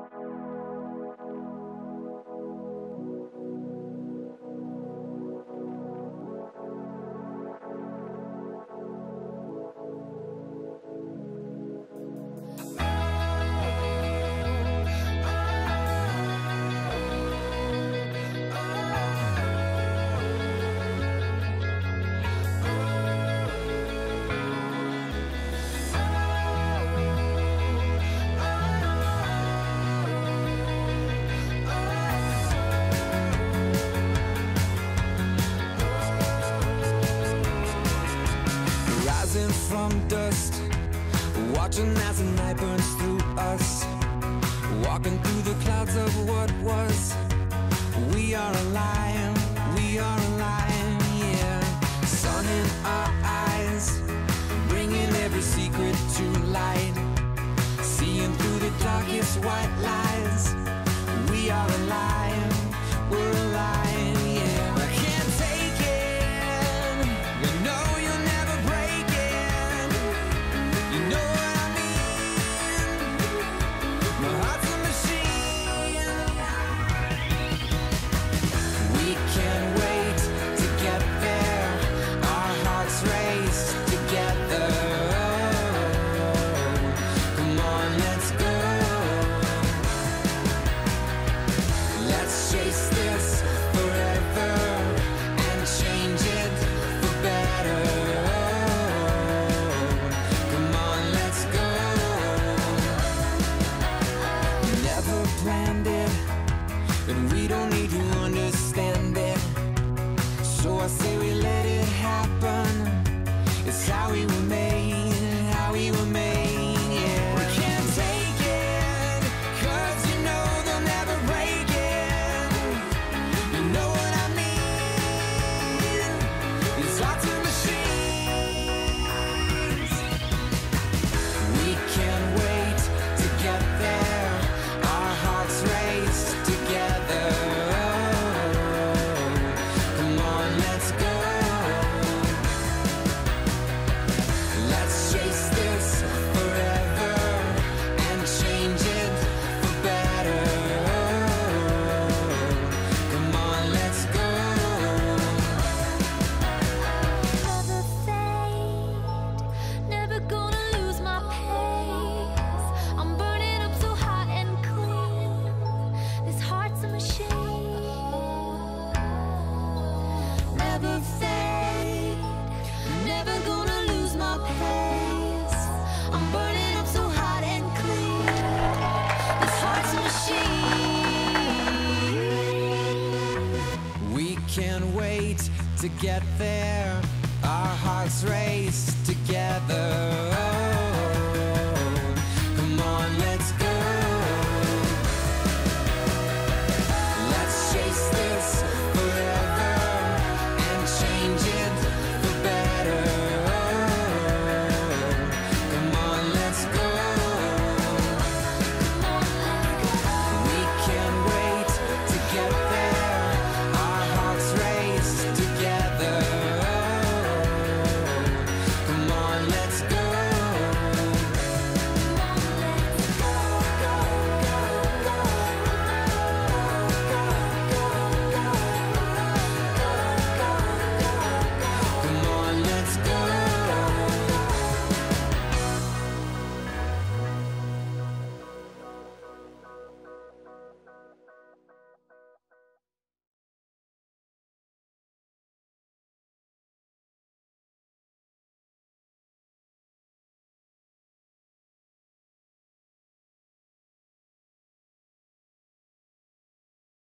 From dust, watching as the night burns through us, walking through the clouds of what was. We are alive, yeah. Sun in our eyes, bringing every secret to light, seeing through the darkest white lies. We are alive, we're alive, yeah. I can't take it, you know you'll never break it. You know what I mean? My heart's a machine. We can't wait to get there. Our hearts race together. Come on, let's go. Let's chase this forever and change it for better. Come on, let's go. Never planned it, and we don't need to understand it. So I say we let it happen. It's how we were made, yeah. We can't take it, 'cause you know they'll never break it. You know what I mean? These hearts are machines. We can't wait to get there. Our hearts race together. Come on, let's go. Let's chase this forever and change it for better. Come on, let's go. Never fade, never gonna lose my pace. I'm burning up so hot and clean. This heart's a machine. Never fade, never gonna lose my pace. I'm burning up so hot and clean. This heart's a machine. We can't wait to get there. Our hearts race together.